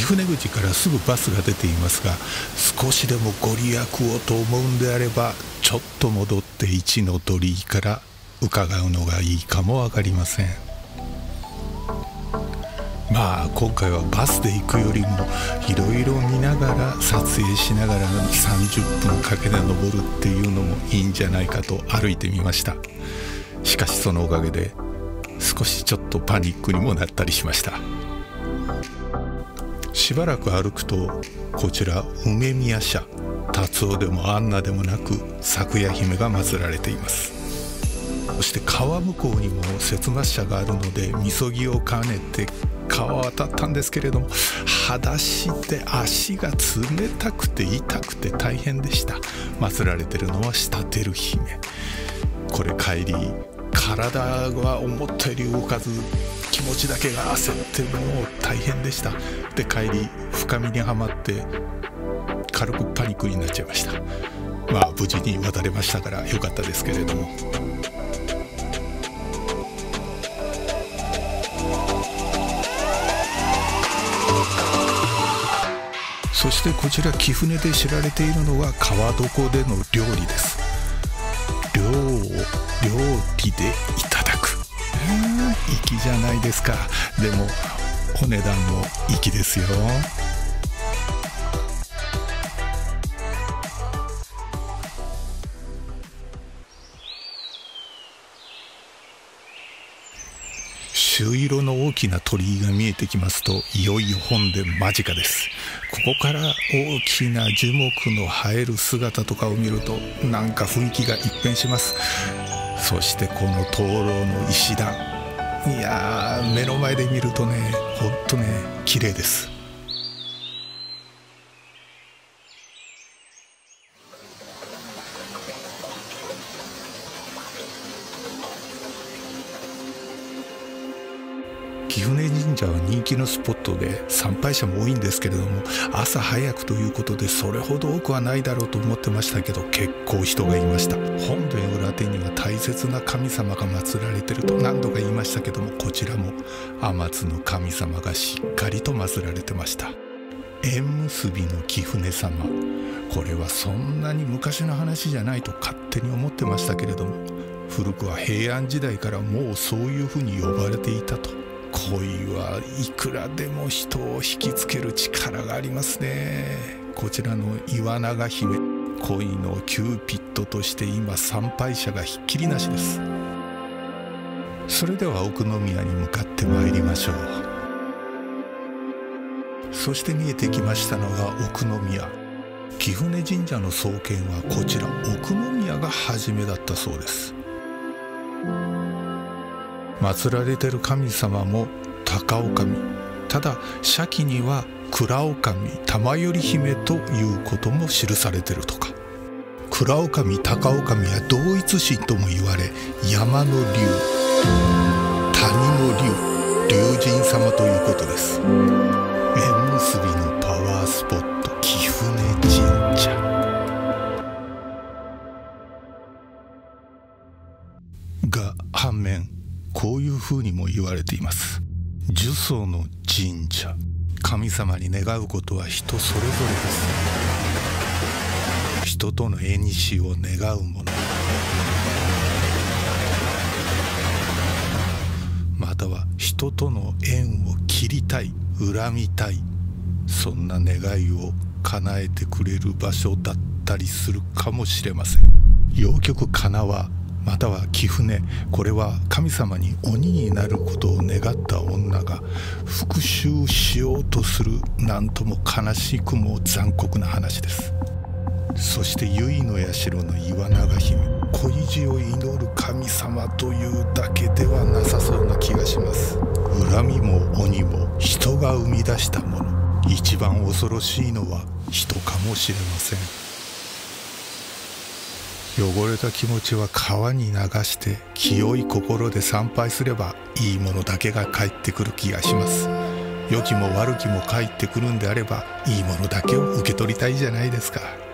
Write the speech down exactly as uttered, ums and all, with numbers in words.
船口からすぐバスが出ていますが、少しでもご利益をと思うんであればちょっと戻って一の鳥居から伺うのがいいかも分かりません。まあ今回はバスで行くよりもいろいろ見ながら撮影しながらさんじゅっぷんかけて登るっていうのもいいんじゃないかと歩いてみました。しかしそのおかげで少しちょっとパニックにもなったりしました。しばらく歩くとこちら梅宮社、達夫でもアンナでもなく咲夜姫が祀られています。そして川向こうにも摂末社があるのでみそぎを兼ねて川を渡ったんですけれども、裸足で足が冷たくて痛くて大変でした。祀られてるのは仕立てる姫。これ帰り体は思ったより動かず気持ちだけが焦ってもう大変でした。で帰り深みにはまって軽くパニックになっちゃいました。まあ無事に渡れましたから良かったですけれども。そしてこちら貴船で知られているのは川床での料理です。量を料理でいただく、粋じゃないですか。でもお値段も粋ですよ。朱色の大きな鳥居が見えてきますといよいよ本殿間近です。ここから大きな樹木の生える姿とかを見るとなんか雰囲気が一変します。そしてこの灯籠の石段、いやー目の前で見るとねほんとね綺麗です。貴船神社は人気のスポットで参拝者も多いんですけれども、朝早くということでそれほど多くはないだろうと思ってましたけど結構人がいました。本殿裏手には大切な神様が祀られてると何度か言いましたけども、こちらも天津の神様がしっかりと祀られてました。縁結びの貴船様、これはそんなに昔の話じゃないと勝手に思ってましたけれども、古くは平安時代からもうそういうふうに呼ばれていたと。恋はいくらでも人を引きつける力がありますね。こちらの岩永姫、恋のキューピッドとして今参拝者がひっきりなしです。それでは奥宮に向かってまいりましょう。そして見えてきましたのが奥宮。貴船神社の創建はこちら奥宮が初めだったそうです。祀られてる神様も高女将、ただ社記には蔵女将玉頼姫ということも記されてるとか。蔵女将高女将は同一神とも言われ、山の竜、谷の竜、龍神様ということです。縁結びのパワースポット貴船神社が反面こういうふうにも言われています。呪詛の神社、神様に願うことは人それぞれです。人との縁を願うもの、または人との縁を切りたい、恨みたい、そんな願いを叶えてくれる場所だったりするかもしれません。陽極金輪または貴船、これは神様に鬼になることを願った女が復讐しようとする、なんとも悲しくも残酷な話です。そして由の社の岩永姫、恋路を祈る神様というだけではなさそうな気がします。恨みも鬼も人が生み出したもの、一番恐ろしいのは人かもしれません。汚れた気持ちは川に流して清い心で参拝すればいいものだけが返ってくる気がします。良きも悪きも返ってくるんであればいいものだけを受け取りたいじゃないですか。